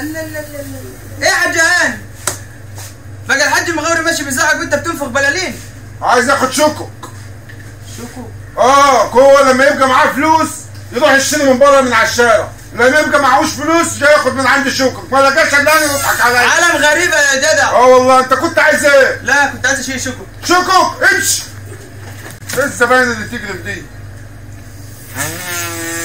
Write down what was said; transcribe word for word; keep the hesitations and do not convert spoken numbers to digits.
لا لا لا لا ايه يا حاج هاني؟ بقى الحاج مغاوري ماشي بيزعق وانت بتنفخ بلالين. عايز ياخد شكك. شكك؟ اه هو لما يبقى معاه فلوس يروح يشتري من بره من على الشارع، لما يبقى معهوش فلوس جاي ياخد من عند شكك، ما لقاش الا انا يضحك عليا. عالم غريبه يا جدع. اه والله. انت كنت عايز ايه؟ لا كنت عايز اشيل شكك. شكك امشي. ايه الزباين اللي تجري دي؟